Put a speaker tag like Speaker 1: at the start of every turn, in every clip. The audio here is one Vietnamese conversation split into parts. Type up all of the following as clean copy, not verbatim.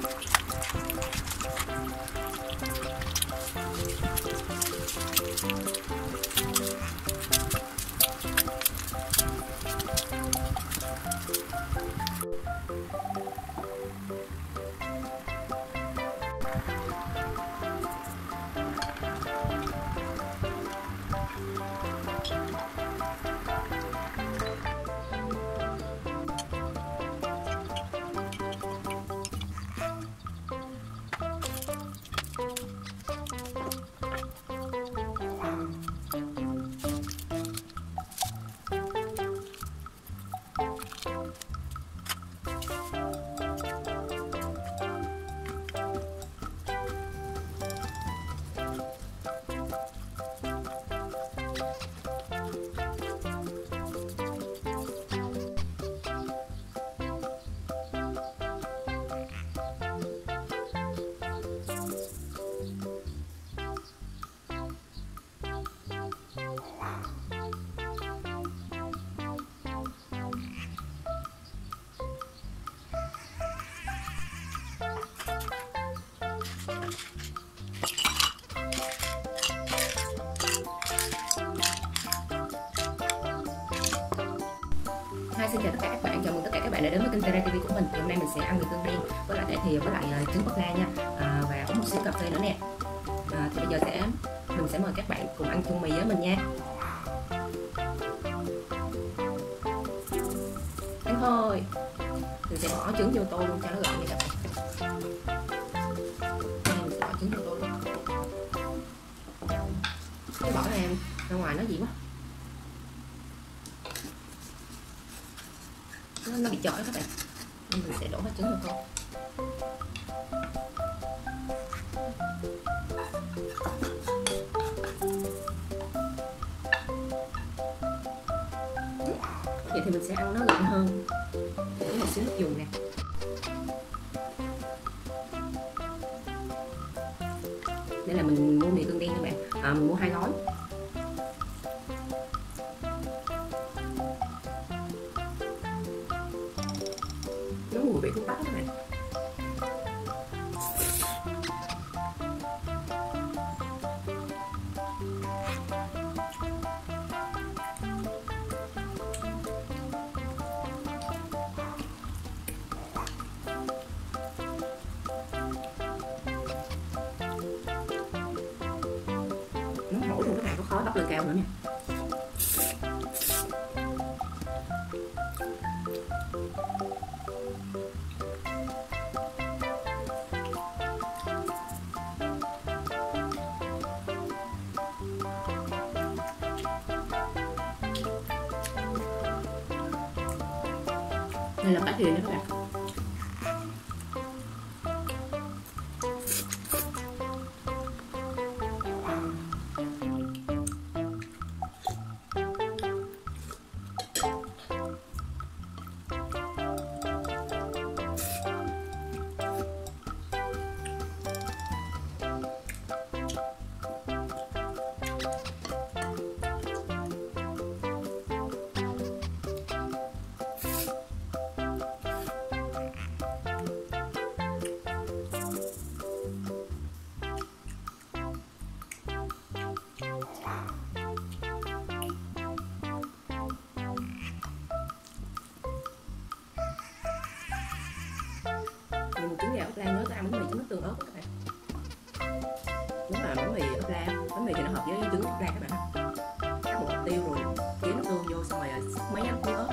Speaker 1: Xin chào tất cả các bạn, chào mừng tất cả các bạn đã đến với kênh Terra TV của mình. Hôm nay mình sẽ ăn mì tương đen với lại cải thìa với lại trứng ốp la nha, và uống một xíu cà phê nữa nè. Thì bây giờ mình sẽ mời các bạn cùng ăn chung mì với mình nha. Ăn thôi. Mình sẽ bỏ trứng vô tô luôn cho nó gọn nha các bạn. Mình sẽ bỏ trứng vô tô luôn. Cái bỏ này ra ngoài nó gì quá. Nó bị chọi các bạn, nên mình sẽ đổ hết trứng vào tô. Vậy thì mình sẽ ăn nó gọn hơn. Để một xíu nước dùng nè. Đây là mình mua mì tương đen các bạn, mình mua 2 gói. Nó mùi vị thuốc bắc các bạn. Nó hổ luôn các bạn, có khói bốc lên cao nữa nha. Đây là cải thìa nha các bạn. Mình trứng gà ốp la nhớ ăn bánh mì chấm nước tương ớt các bạn. Đúng là bánh mì ốp la, bánh mì thì nó hợp với trứng ốp la các bạn. Cắt một hạt tiêu rồi chế nước tương vô xong rồi xúc mấy ăn tương ớt.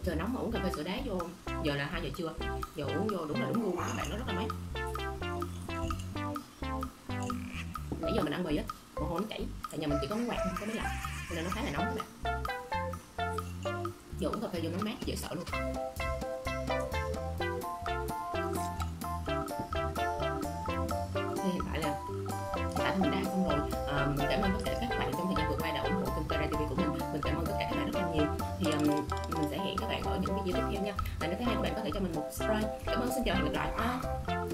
Speaker 1: Trời nóng mà uống cà phê sữa đá vô, giờ là 2 giờ trưa, giờ uống vô đúng là đúng gu của các bạn, nó rất là mát. Nãy giờ mình ăn mì á, mồ hôi nó chảy, tại nhà mình chỉ có máy quạt không có máy lạnh, nên nó khá là nóng các bạn. Giờ uống cà phê vô nó mát dễ sợ luôn. Thì hiện tại mình đã ăn xong rồi. Mình cảm ơn tất cả các bạn trong thời gian vừa qua đã ủng hộ kênh Terra TV của mình. Mình cảm ơn tất cả các bạn rất là nhiều. Thì mình sẽ hẹn các bạn ở những video tiếp theo nha. Và nếu thấy hay các bạn có thể cho mình một subscribe. Cảm ơn, xin chào và hẹn gặp lại.